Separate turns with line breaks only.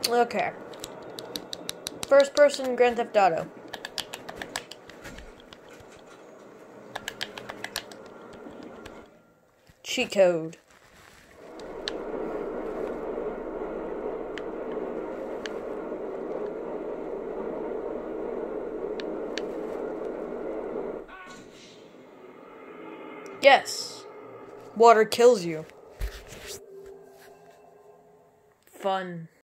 Okay. First person Grand Theft Auto. Cheat code. Yes. Water kills you. Fun.